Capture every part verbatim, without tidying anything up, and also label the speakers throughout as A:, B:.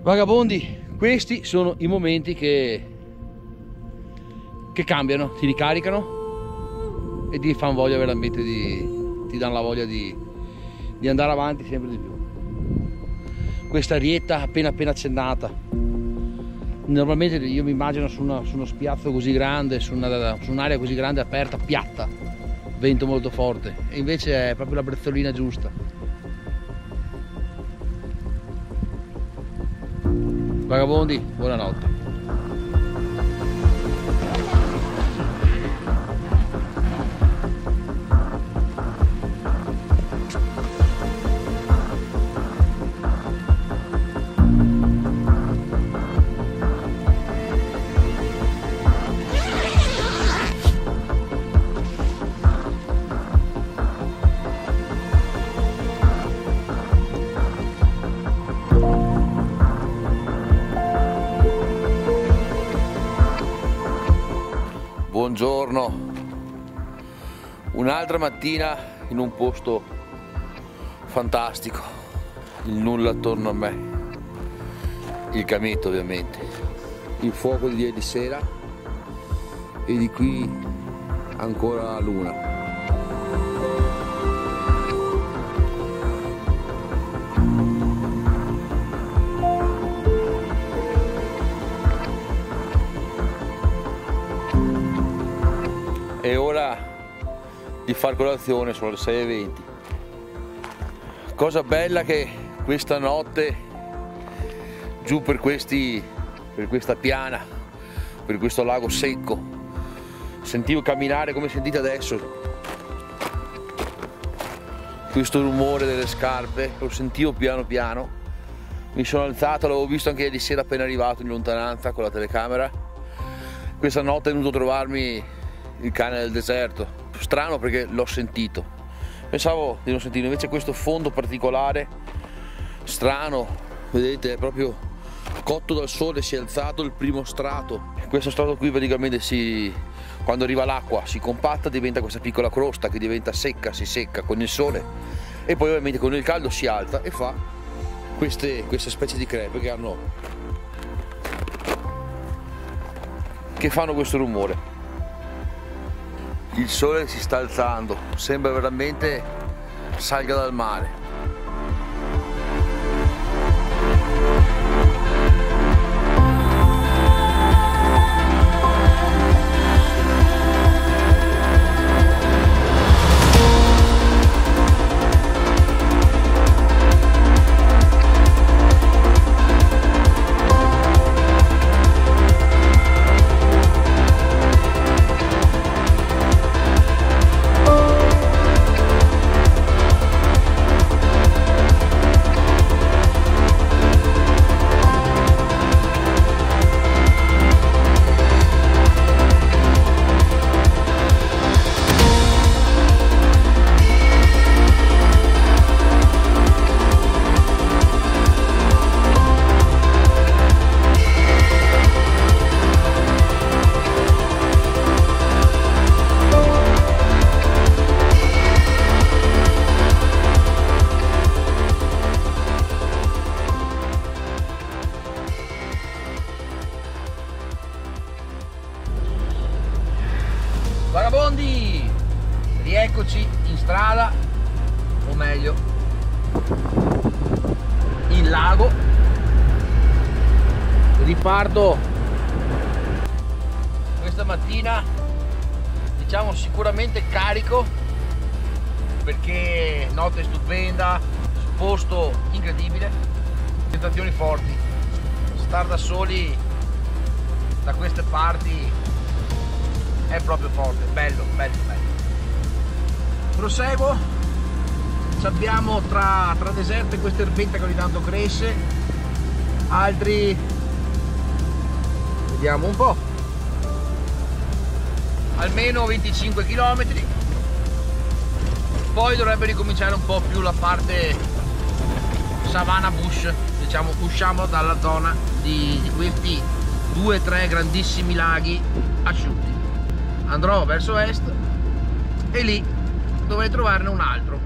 A: Vagabondi, questi sono i momenti che, che cambiano, ti ricaricano e ti fanno voglia veramente di, ti danno la voglia di, di andare avanti sempre di più. Questa rietta appena appena accennata, normalmente io mi immagino su, una, su uno spiazzo così grande, su, una, su un'area così grande aperta, piatta, vento molto forte, e invece è proprio la brezzolina giusta. Vagabondi, buonanotte. Buongiorno, un'altra mattina in un posto fantastico, il nulla attorno a me, il cametto ovviamente, il fuoco di ieri sera e di qui ancora la luna. È ora di far colazione, sono le sei e venti. Cosa bella che questa notte giù per, questi, per questa piana, per questo lago secco, sentivo camminare come sentite adesso, questo rumore delle scarpe, lo sentivo piano piano. Mi sono alzato, l'avevo visto anche ieri sera appena arrivato in lontananza con la telecamera. Questa notte è venuto a trovarmi il cane del deserto, strano perché l'ho sentito, pensavo di non sentirlo, invece questo fondo particolare, strano, vedete, è proprio cotto dal sole, si è alzato il primo strato. Questo strato qui praticamente si, quando arriva l'acqua si compatta, diventa questa piccola crosta che diventa secca, si secca con il sole e poi ovviamente con il caldo si alza e fa queste, queste specie di crepe che hanno, che fanno questo rumore. Il sole si sta alzando, sembra veramente salga dal mare. Vagabondi, rieccoci in strada, o meglio in lago. Riparto questa mattina, diciamo sicuramente carico, perché notte stupenda, posto incredibile, sensazioni forti. Star da soli da queste parti è proprio forte, bello, bello, bello. Proseguo, abbiamo tra, tra deserto e questa erbetta che ogni tanto cresce, altri, vediamo un po', almeno venticinque chilometri, poi dovrebbe ricominciare un po' più la parte savana bush, diciamo usciamo dalla zona di, di questi due o tre grandissimi laghi asciutti. Andrò verso est e lì dovrei trovarne un altro.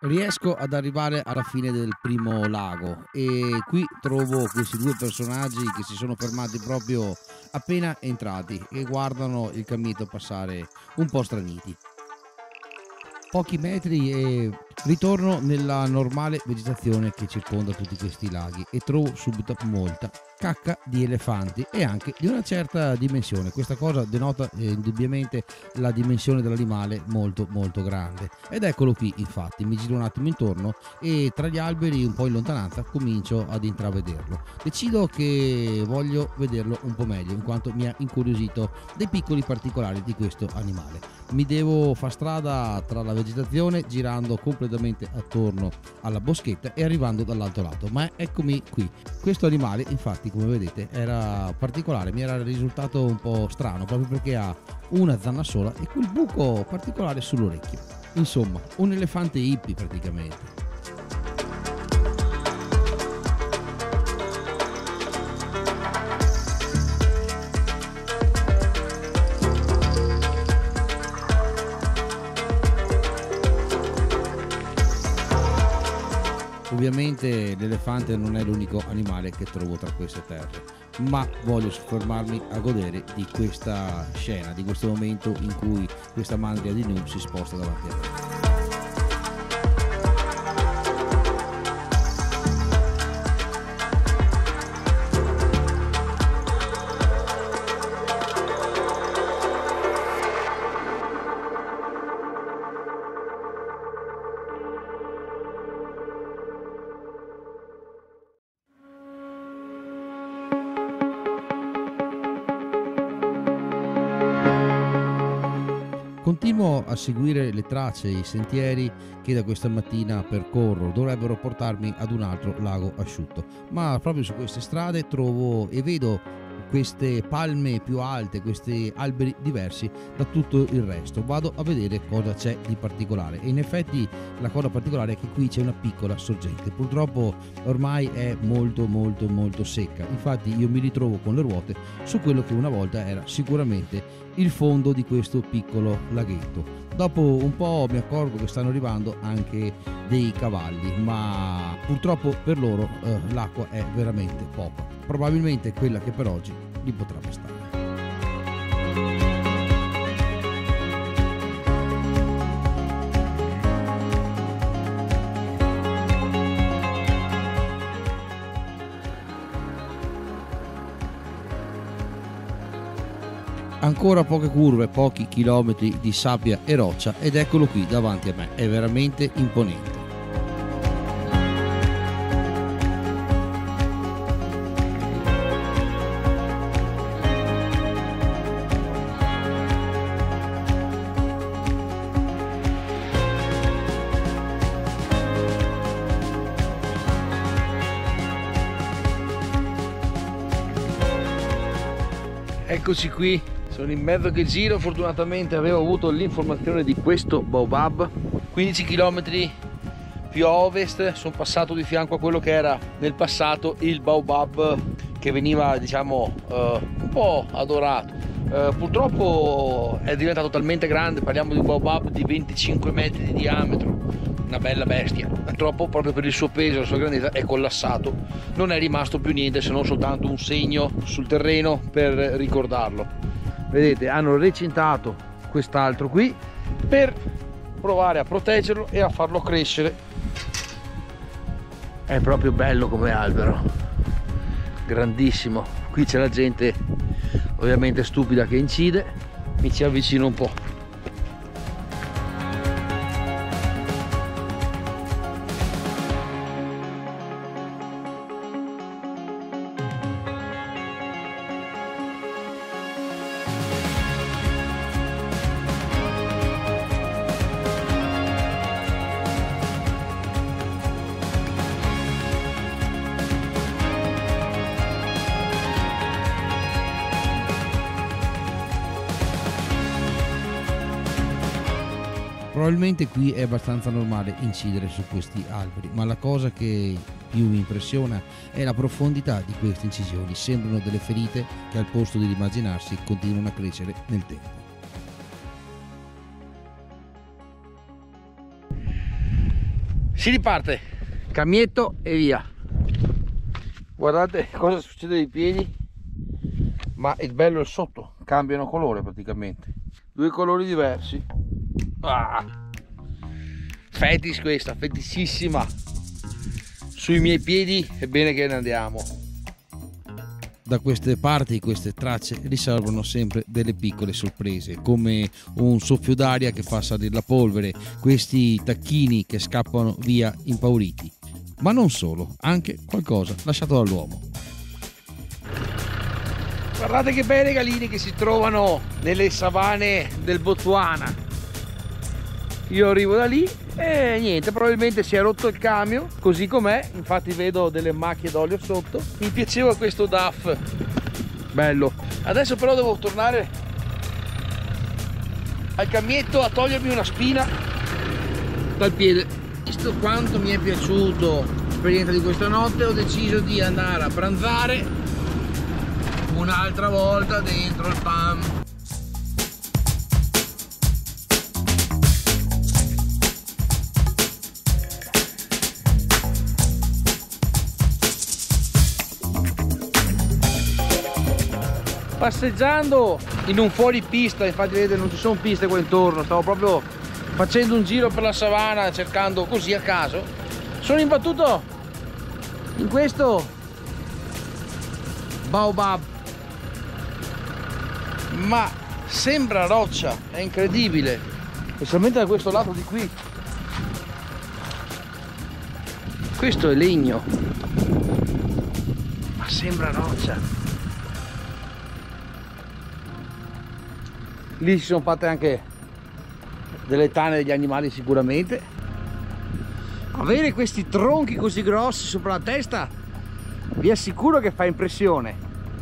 B: Riesco ad arrivare alla fine del primo lago e qui trovo questi due personaggi che si sono fermati proprio appena entrati e guardano il camminetto passare un po' straniti. Pochi metri e ritorno nella normale vegetazione che circonda tutti questi laghi e trovo subito molta cacca di elefanti e anche di una certa dimensione. Questa cosa denota eh, indubbiamente la dimensione dell'animale molto molto grande. Ed eccolo qui, infatti, mi giro un attimo intorno e tra gli alberi un po' in lontananza comincio ad intravederlo. Decido che voglio vederlo un po' meglio in quanto mi ha incuriosito dei piccoli particolari di questo animale. Mi devo far strada tra la vegetazione girando completamente attorno alla boschetta e arrivando dall'altro lato, ma eccomi qui. Questo animale infatti, come vedete, era particolare, mi era risultato un po' strano proprio perché ha una zanna sola e quel buco particolare sull'orecchio. Insomma, un elefante hippie praticamente. Ovviamente l'elefante non è l'unico animale che trovo tra queste terre, ma voglio soffermarmi a godere di questa scena, di questo momento in cui questa mandria di Nu si sposta davanti a me. Continuo a seguire le tracce e i sentieri che da questa mattina percorro, dovrebbero portarmi ad un altro lago asciutto, ma proprio su queste strade trovo e vedo queste palme più alte, questi alberi diversi da tutto il resto. Vado a vedere cosa c'è di particolare e in effetti la cosa particolare è che qui c'è una piccola sorgente, purtroppo ormai è molto molto molto secca, infatti io mi ritrovo con le ruote su quello che una volta era sicuramente il fondo di questo piccolo laghetto. Dopo un po' mi accorgo che stanno arrivando anche dei cavalli, ma purtroppo per loro eh, l'acqua è veramente poca, probabilmente quella che per oggi gli potrà bastare. Ancora poche curve, pochi chilometri di sabbia e roccia ed eccolo qui davanti a me, è veramente imponente. Eccoci qui, sono in mezzo che giro, fortunatamente avevo avuto l'informazione di questo baobab, quindici chilometri più a ovest, sono passato di fianco a quello che era nel passato il baobab che veniva, diciamo, uh, un po' adorato. Uh, purtroppo è diventato talmente grande, parliamo di un baobab di venticinque metri di diametro, una bella bestia, purtroppo proprio per il suo peso e la sua grandezza è collassato, non è rimasto più niente se non soltanto un segno sul terreno per ricordarlo. Vedete, hanno recintato quest'altro qui per provare a proteggerlo e a farlo crescere. È proprio bello come albero, grandissimo. Qui c'è la gente ovviamente stupida che incide, mi ci avvicino un po'. Probabilmente qui è abbastanza normale incidere su questi alberi, ma la cosa che più mi impressiona è la profondità di queste incisioni. Sembrano delle ferite che al posto di rimarginarsi continuano a crescere nel tempo.
A: Si riparte, cammietto e via. Guardate cosa succede ai piedi, ma il bello è il sotto, cambiano colore praticamente, due colori diversi. Ah. Fetis questa, feticissima sui miei piedi, è bene che ne andiamo.
B: Da queste parti queste tracce riservano sempre delle piccole sorprese, come un soffio d'aria che fa salire la polvere, questi tacchini che scappano via impauriti, ma non solo, anche qualcosa lasciato dall'uomo.
A: Guardate che bei regalini che si trovano nelle savane del Botswana. Io arrivo da lì e niente, probabilmente si è rotto il camion così com'è, infatti vedo delle macchie d'olio sotto. Mi piaceva questo D A F, bello. Adesso però devo tornare al cammietto a togliermi una spina dal piede. Visto quanto mi è piaciuto l'esperienza di questa notte, ho deciso di andare a pranzare un'altra volta dentro il P A M. Passeggiando in un fuoripista, infatti vedete non ci sono piste qua intorno, stavo proprio facendo un giro per la savana cercando così a caso, sono imbattuto in questo baobab, ma sembra roccia, è incredibile, specialmente da questo lato di qui. Questo è legno, ma sembra roccia. Lì si sono fatte anche delle tane degli animali sicuramente. Avere questi tronchi così grossi sopra la testa vi assicuro che fa impressione.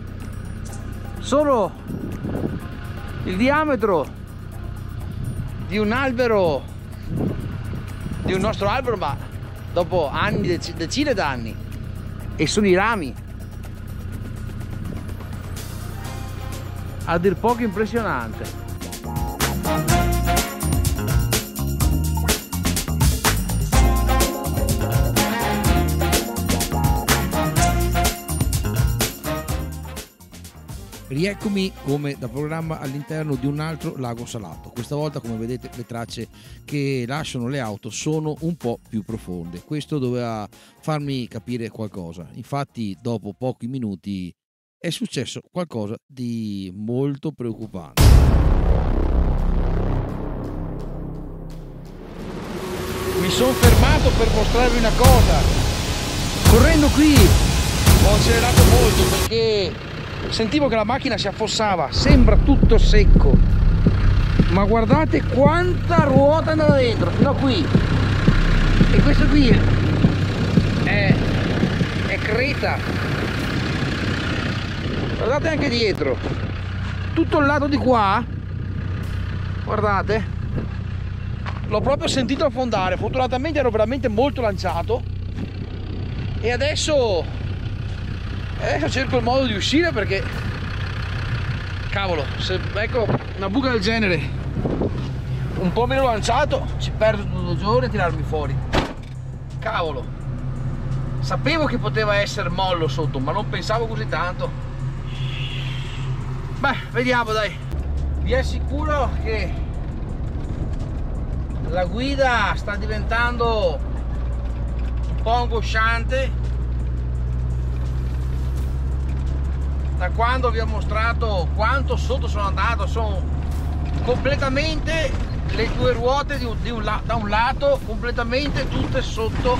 A: Solo il diametro di un albero, di un nostro albero, ma dopo anni, decine d'anni, e sono i rami. A dir poco impressionante.
B: Rieccomi come da programma all'interno di un altro lago salato. Questa volta, come vedete, le tracce che lasciano le auto sono un po' più profonde. Questo doveva farmi capire qualcosa. Infatti, dopo pochi minuti è successo qualcosa di molto preoccupante.
A: Mi sono fermato per mostrarvi una cosa. Correndo qui ho accelerato molto perché sentivo che la macchina si affossava, sembra tutto secco, ma guardate quanta ruota è andata dentro, fino a qui. E questo qui è, è creta. Guardate anche dietro, tutto il lato di qua, guardate, l'ho proprio sentito affondare. Fortunatamente ero veramente molto lanciato e adesso adesso cerco il modo di uscire, perché cavolo, se ecco una buca del genere un po' meno lanciato ci perdo tutto il giorno a tirarmi fuori. Cavolo, sapevo che poteva essere mollo sotto, ma non pensavo così tanto. Beh, vediamo dai. Vi assicuro che la guida sta diventando un po' angosciante da quando vi ho mostrato quanto sotto sono andato. Sono completamente le due ruote di un, di un, da un lato completamente tutte sotto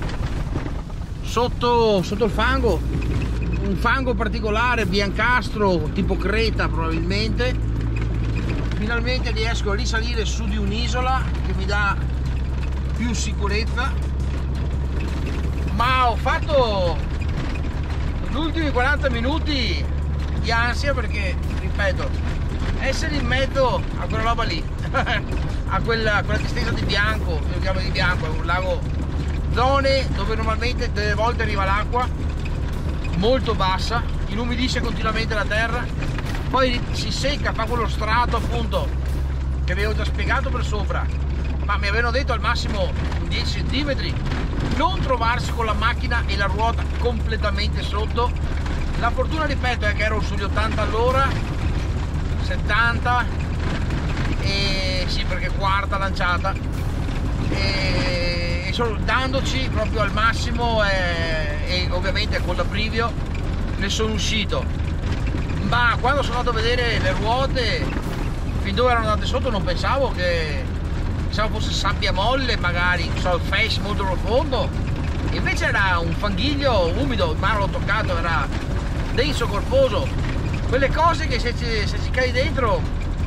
A: sotto sotto il fango, un fango particolare biancastro tipo creta probabilmente. Finalmente riesco a risalire su di un'isola che mi dà più sicurezza, ma ho fatto gli ultimi quaranta minuti di ansia perché, ripeto, essere in mezzo a quella roba lì a quella, quella distesa di bianco, io lo chiamo di bianco, è un lago, zone dove normalmente delle volte arriva l'acqua molto bassa, inumidisce continuamente la terra, poi si secca, fa quello strato appunto che vi avevo già spiegato per sopra,
B: ma mi avevano detto al massimo dieci centimetri, non trovarsi con la macchina e la ruota completamente sotto. La fortuna, ripeto, è che ero sugli ottanta all'ora, settanta, e sì, perché quarta lanciata, e, e solo dandoci proprio al massimo, e, e ovviamente con l'abbrivio ne sono uscito. Ma quando sono andato a vedere le ruote, fin dove erano andate sotto, non pensavo che pensavo fosse sabbia molle, magari so, il face molto profondo, invece era un fanghiglio umido, in mano l'ho toccato, era denso, corposo, quelle cose che se ci, se ci cadi dentro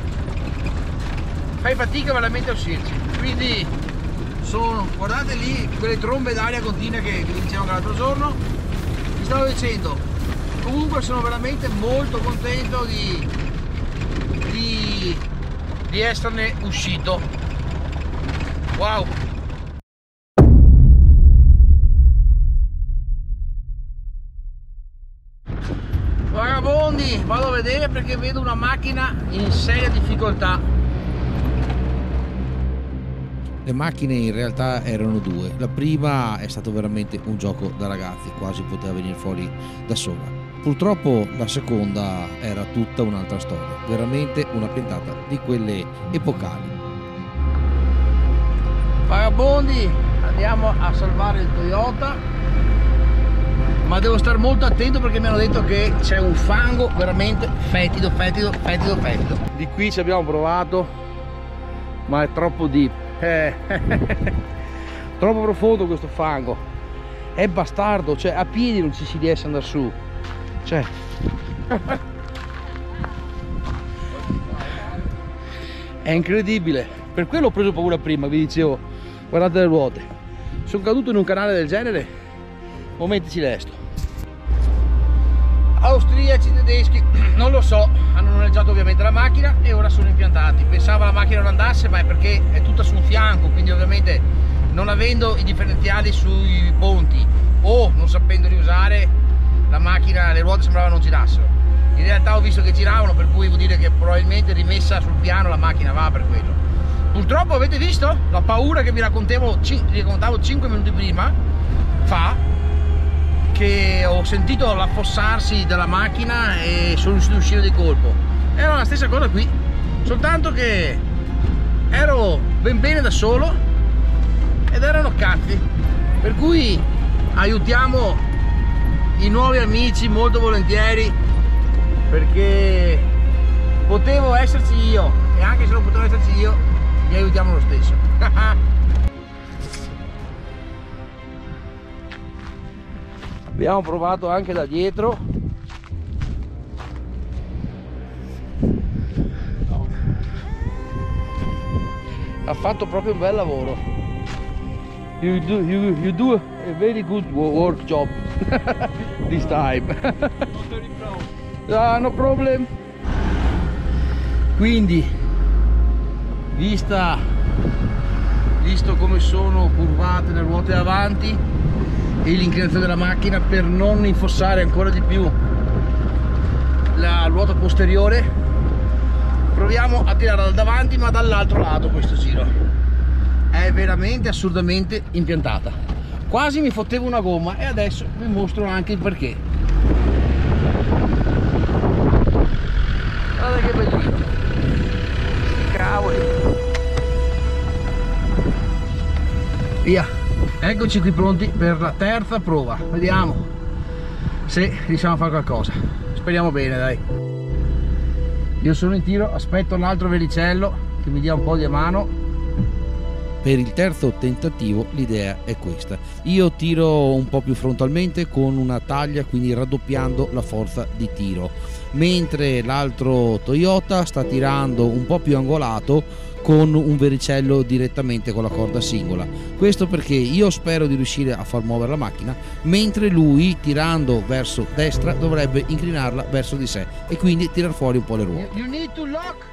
B: fai fatica veramente a uscirci. Quindi sono, guardate lì quelle trombe d'aria continue che vi dicevo l'altro giorno, vi stavo dicendo. Comunque sono veramente molto contento di, di, di esserne uscito. Wow! Vagabondi, vado a vedere perché vedo una macchina in seria difficoltà. Le macchine in realtà erano due. La prima è stato veramente un gioco da ragazzi, quasi poteva venire fuori da sola. Purtroppo la seconda era tutta un'altra storia, veramente una piantata di quelle epocali. Vagabondi, andiamo a salvare il Toyota, ma devo stare molto attento perché mi hanno detto che c'è un fango veramente fetido, fetido, fetido, fetido. Di qui ci abbiamo provato, ma è troppo deep, eh. Troppo profondo questo fango, è bastardo, cioè a piedi non ci si riesce ad andare su, cioè è incredibile. Per quello ho preso paura prima, vi dicevo, guardate le ruote, sono caduto in un canale del genere, momenti cilesto. Austriaci, tedeschi, non lo so, hanno noleggiato ovviamente la macchina e ora sono impiantati. Pensavo la macchina non andasse, ma è perché è tutta su un fianco, quindi ovviamente non avendo i differenziali sui ponti o non sapendoli usare, la macchina, le ruote sembravano non girassero. In realtà ho visto che giravano, per cui vuol dire che probabilmente rimessa sul piano la macchina va per quello. Purtroppo avete visto la paura che vi raccontavo, vi raccontavo cinque minuti prima fa, che ho sentito l'affossarsi della macchina e sono riuscito a uscire di colpo. Era la stessa cosa qui, soltanto che ero ben bene da solo ed erano cazzi, per cui aiutiamo i nuovi amici molto volentieri, perché potevo esserci io e anche se non potevo esserci io li aiutiamo lo stesso. Abbiamo provato anche da dietro, ha fatto proprio un bel lavoro. You do, you, you do a very good work job this time. Ah, no problem. Quindi, vista, visto come sono curvate le ruote avanti e l'inclinazione della macchina, per non infossare ancora di più la ruota posteriore, proviamo a tirarla dal davanti ma dall'altro lato. Questo giro è veramente assurdamente impiantata, quasi mi fottevo una gomma, e adesso vi mostro anche il perché. Guardate che bellino, cavoli, via. Eccoci qui pronti per la terza prova, vediamo se riusciamo a fare qualcosa, speriamo bene, dai. Io sono in tiro, aspetto l'altro velicello che mi dia un po' di mano. Per il terzo tentativo l'idea è questa: io tiro un po' più frontalmente con una taglia, quindi raddoppiando la forza di tiro, mentre l'altro Toyota sta tirando un po' più angolato con un vericello direttamente con la corda singola. Questo perché io spero di riuscire a far muovere la macchina, mentre lui, tirando verso destra, dovrebbe inclinarla verso di sé e quindi tirar fuori un po' le ruote. You need to lock.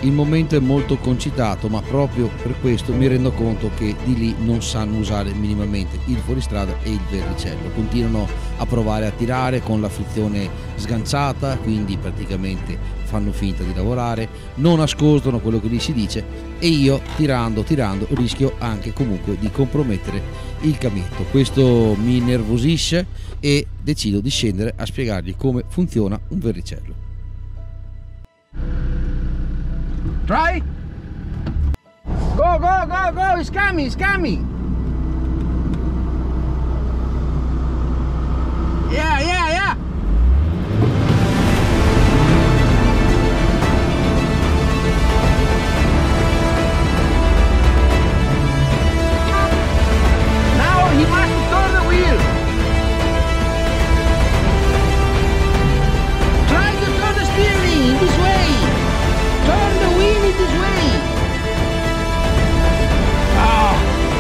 B: Il momento è molto concitato, ma proprio per questo mi rendo conto che di lì non sanno usare minimamente il fuoristrada e il verricello. Continuano a provare a tirare con la frizione sganciata, quindi praticamente fanno finta di lavorare, non ascoltano quello che gli si dice, e io tirando tirando rischio anche comunque di compromettere il camietto. Questo mi innervosisce e decido di scendere a spiegargli come funziona un verricello. Try. Go, go, go, go, it's coming, it's coming. Yeah, yeah, yeah. Now he must turn the wheel. Try to turn the steering in this way. Turn the wheel in this way. Ah.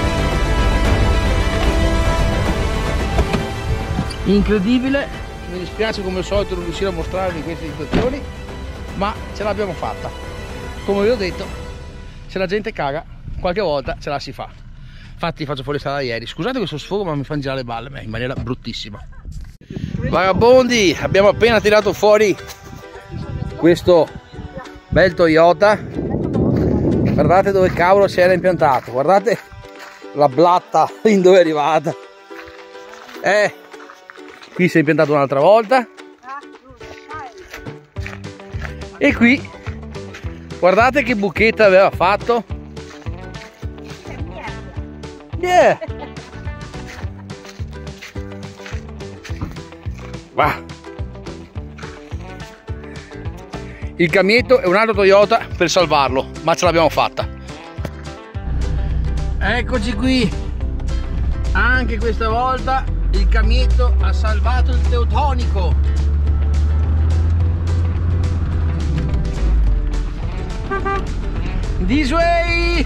B: Incredibile, mi dispiace come al solito non riuscire a mostrarvi queste situazioni, ma ce l'abbiamo fatta. Come vi ho detto, se la gente caga, qualche volta ce la si fa. Infatti faccio fuori strada ieri, scusate questo sfogo ma mi fanno girare le balle in maniera bruttissima. Vagabondi, abbiamo appena tirato fuori questo bel Toyota, guardate dove cavolo si era impiantato, guardate la blatta in dove è arrivata. Eh, qui si è impiantato un'altra volta e qui guardate che buchetta aveva fatto. Yeah. Va. Il camietto è un altro Toyota per salvarlo, ma ce l'abbiamo fatta. Eccoci qui, anche questa volta il camietto ha salvato il Teutonico. This way.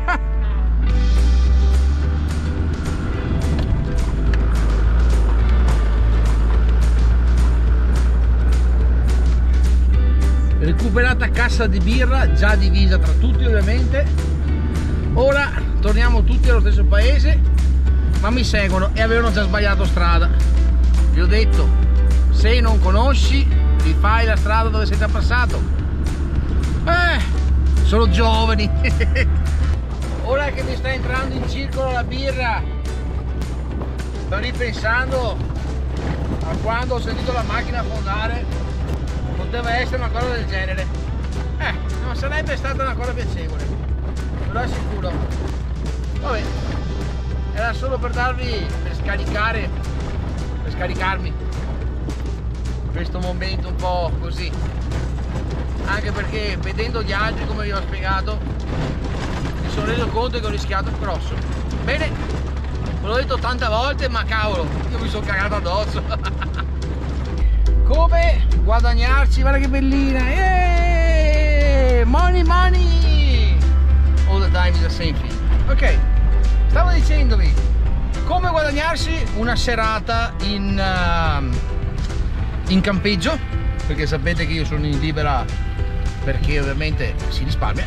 B: Recuperata cassa di birra, già divisa tra tutti ovviamente. Ora torniamo tutti allo stesso paese, ma mi seguono e avevano già sbagliato strada. Vi ho detto, se non conosci rifai la strada dove sei già passato. Eh, sono giovani. Ora che mi sta entrando in circolo la birra, sto ripensando a quando ho sentito la macchina affondare. Poteva essere una cosa del genere, eh, non sarebbe stata una cosa piacevole, ve lo assicuro. Vabbè, era solo per darvi, per scaricare, per scaricarmi questo momento un po' così, anche perché vedendo gli altri, come vi ho spiegato, mi sono reso conto che ho rischiato grosso. Bene, ve l'ho detto tante volte, ma cavolo, io mi sono cagato addosso. Come guadagnarci, guarda che bellina, yeah! Money money all the time is the same thing. Ok, stavo dicendovi come guadagnarsi una serata in, uh, in campeggio, perché sapete che io sono in libera perché ovviamente si risparmia.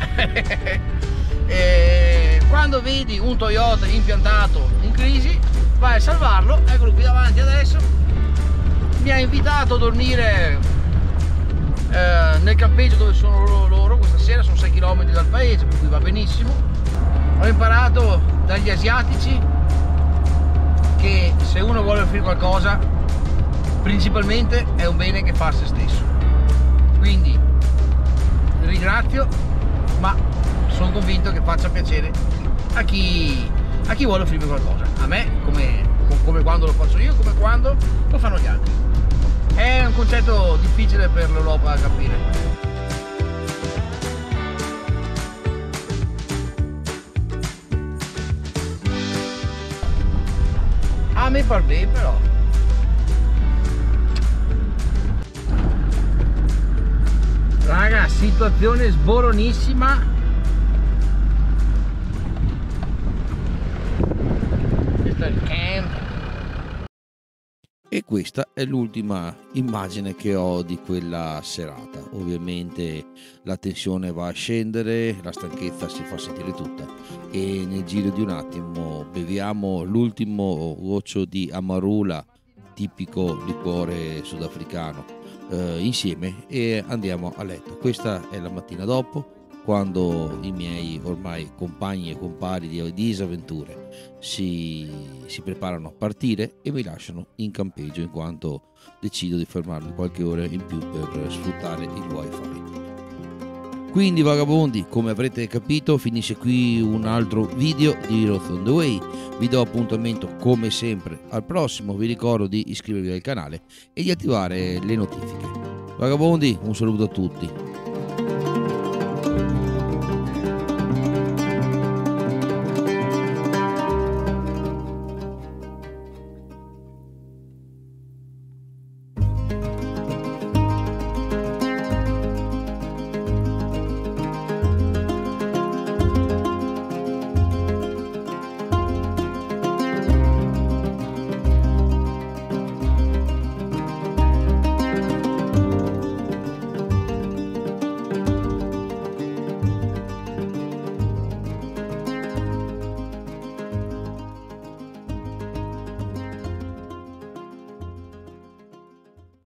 B: E quando vedi un Toyota impiantato in crisi vai a salvarlo. Eccolo qui davanti adesso. Mi ha invitato a dormire eh, nel campeggio dove sono loro, loro questa sera, sono sei chilometri dal paese, per cui va benissimo. Ho imparato dagli asiatici che se uno vuole offrire qualcosa, principalmente è un bene che fa a se stesso. Quindi ringrazio, ma sono convinto che faccia piacere a chi, a chi vuole offrirmi qualcosa. A me, come, come quando lo faccio io, come quando lo fanno gli altri. È un concetto difficile per l'Europa da capire. A me par bene però. Raga, situazione sboronissima. Questo è il camp. E questa è l'ultima immagine che ho di quella serata. Ovviamente la tensione va a scendere, la stanchezza si fa sentire tutta e nel giro di un attimo beviamo l'ultimo goccio di Amarula, tipico liquore sudafricano, eh, insieme e andiamo a letto. Questa è la mattina dopo, quando i miei ormai compagni e compari di disavventure si, si preparano a partire e mi lasciano in campeggio, in quanto decido di fermarmi qualche ora in più per sfruttare il wifi. Quindi vagabondi, come avrete capito, finisce qui un altro video di Roth on the Way. Vi do appuntamento come sempre al prossimo, vi ricordo di iscrivervi al canale e di attivare le notifiche. Vagabondi, un saluto a tutti.